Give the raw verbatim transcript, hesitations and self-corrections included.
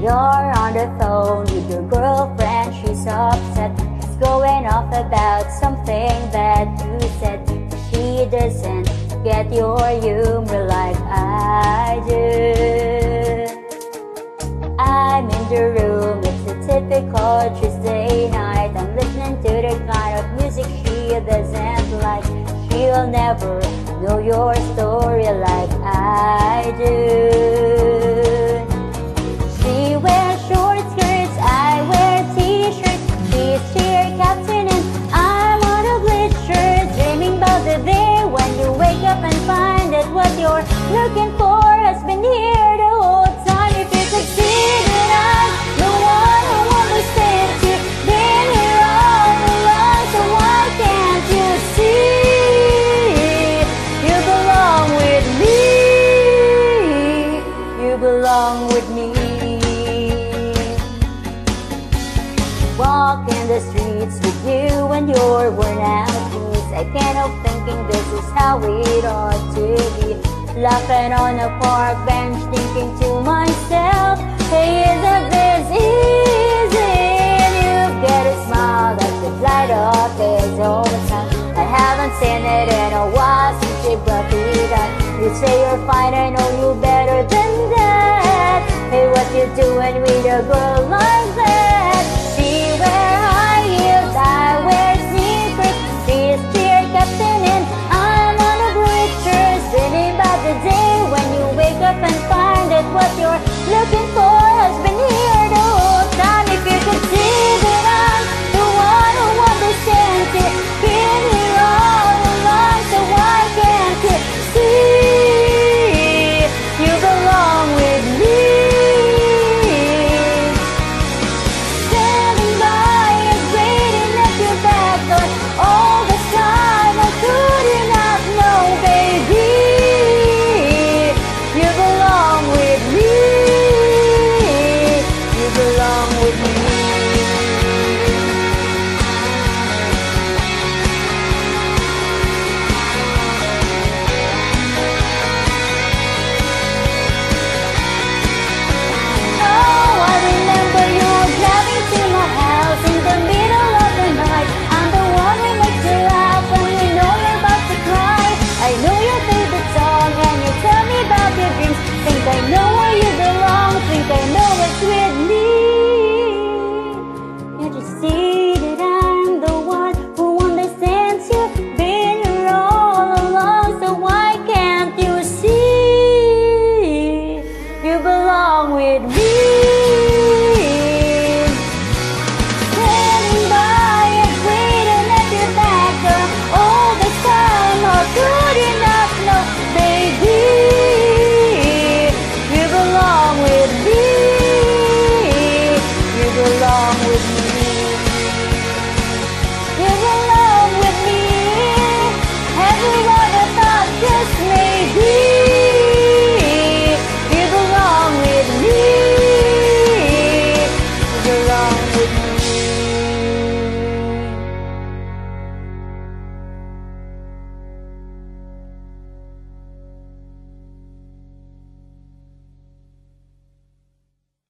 You're on the phone with your girlfriend, she's upset. She's going off about something that you said. She doesn't get your humor like I do. I'm in the room, it's a typical Tuesday night. I'm listening to the kind of music she doesn't like. She'll never know your story like I do. She wears short skirts, I wear t-shirts. She's cheer captain and I'm on a bleacher, dreaming about the day when you wake up and find that what you're looking for has been here the whole time. If you could see that I'm the one who understands you, been here all along, so why can't you see? You belong with me, you belong with me. Walk in the streets with you when you're worn out knees. I can't help thinking this is how it ought to be. Laughing on a park bench, thinking to myself, hey, isn't this easy? And you get a smile that could light up his all the time. I haven't seen it in a while since you brought it up. You say you're fine, I know you better than that. Hey, what you doing with a girl like